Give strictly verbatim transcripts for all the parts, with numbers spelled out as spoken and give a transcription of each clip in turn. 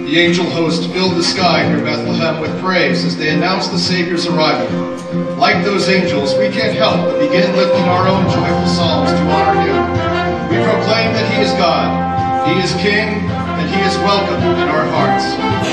The angel host filled the sky near Bethlehem with praise as they announced the Savior's arrival. Like those angels, we can't help but begin lifting our own joyful psalms to honor him. We proclaim that he is God, he is King, and he is welcome in our hearts.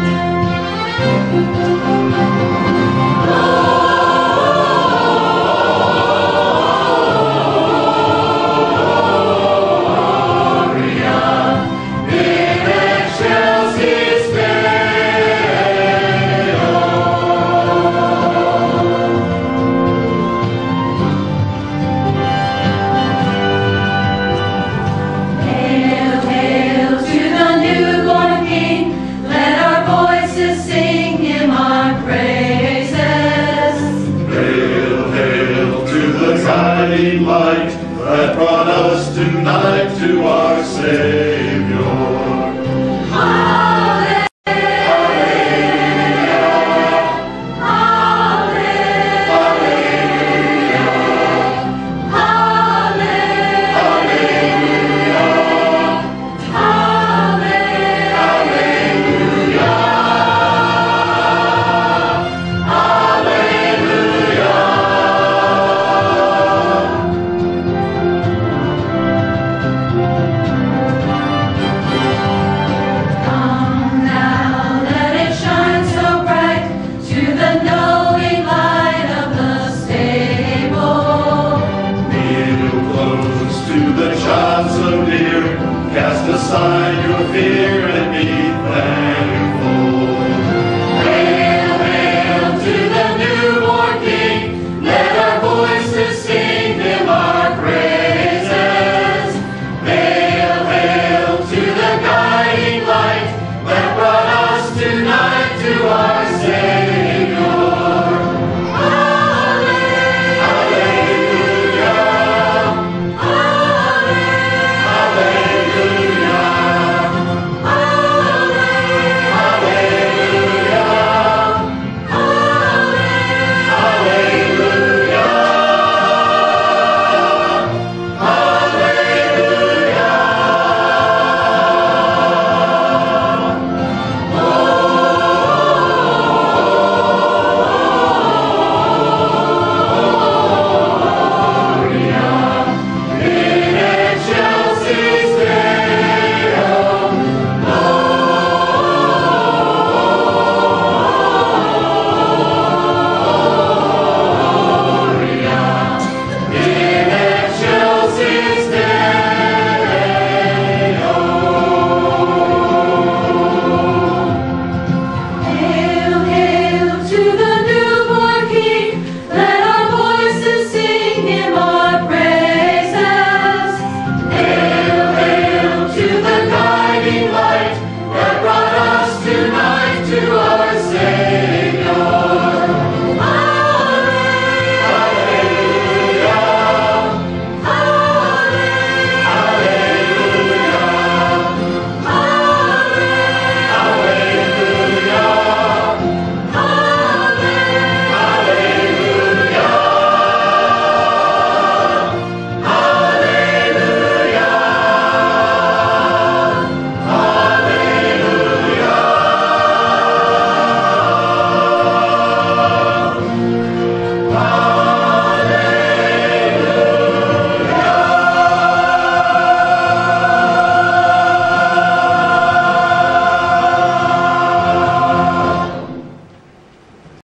Light that brought us tonight to our Savior. Cast aside your fear.